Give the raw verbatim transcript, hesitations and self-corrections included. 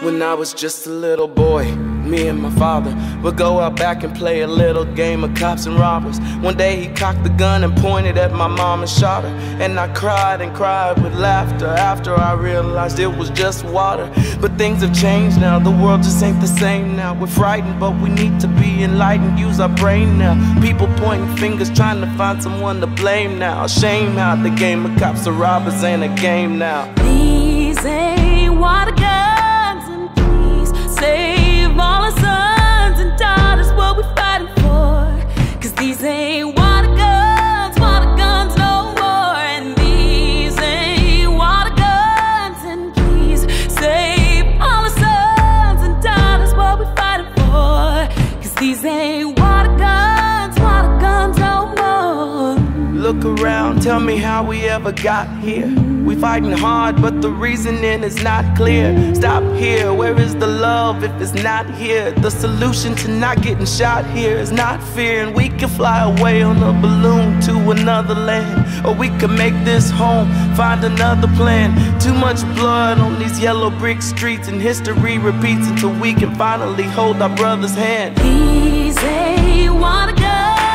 When I was just a little boy, me and my father would go out back and play a little game of cops and robbers. One day he cocked the gun and pointed at my mom and shot her. And I cried and cried with laughter after I realized it was just water. But things have changed now, the world just ain't the same now. We're frightened, but we need to be enlightened, use our brain now. People pointing fingers, trying to find someone to blame now. Shame how the game of cops and robbers ain't a game now. These ain't water guns, and please save all our sons and daughters, what we fighting for. Cause these ain't water guns, water guns no more. And these ain't water guns, and please save all our sons and daughters, what we fighting for. Cause these ain't water guns, water guns no more. Look around, tell me how we ever got here. We fighting hard, but the reasoning is not clear. Stop here, where is the love if it's not here? The solution to not getting shot here is not fear. And we can fly away on a balloon to another land, or we can make this home, find another plan. Too much blood on these yellow brick streets, and history repeats until we can finally hold our brother's hand. These ain't water guns.